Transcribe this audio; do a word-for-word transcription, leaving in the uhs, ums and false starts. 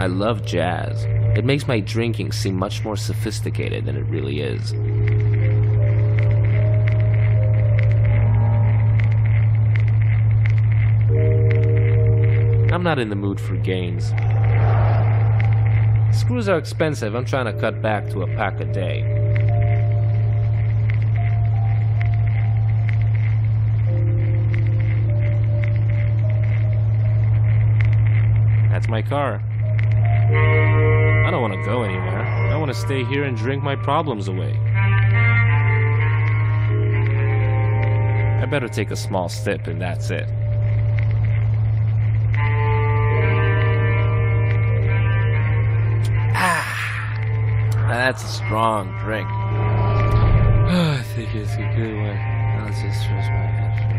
I love jazz. It makes my drinking seem much more sophisticated than it really is. I'm not in the mood for gains. Screws are expensive. I'm trying to cut back to a pack a day. That's my car. I don't want to go anywhere. I want to stay here and drink my problems away. I better take a small sip and that's it. Ah, that's a strong drink. I think it's a good one. Now let's just stretch my head.